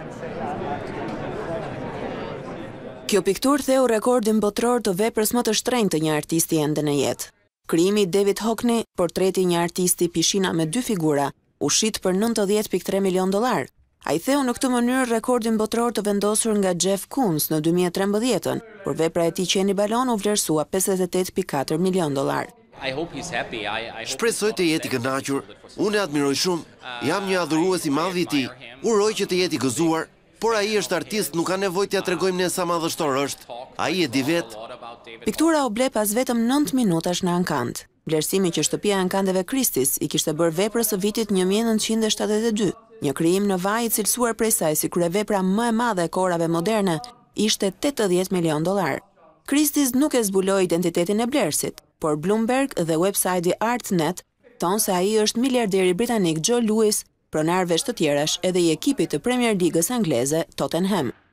Kjo pikturë theu rekordin botror të veprës më të shtrenjtë të një artisti ende në jetë. Krijimi i David Hockney, portreti i një artisti pishina me 2 figura, u shit për $90.3 milion. Ai theu në këtë mënyrë rekordin botror të vendosur nga Jeff Koons në 2013, por vepra e tij qeni balon u vlerësua $58.4 milion. Shpresoj të jeti kënaqur. Unë e admiroj shumë. Jam një adhurues i madh i tij. Uroj që të jeti gëzuar. Por ai është artist, nuk ka nevojë t'ia tregojmë ne sa madhështor është. Ai e di vetë. Piktura u ble pas vetëm 9 minutash në ankand. Vlerësimi që shtëpia e ankandeve Christie's i kishte bërë veprës së vitit 1972, një krijim në vaj i cilësuar prej saj si kryevepra më e madhe e kohërave moderne, ishte $80 milion. Christie's nuk e zbuloi identitetin e blerësit, por Bloomberg dhe websajti Artnet thonë se ai është miliarderi britanik Joe Louis, pronarëve të tjerash edhe i ekipit të Premier Ligës angleze Tottenham.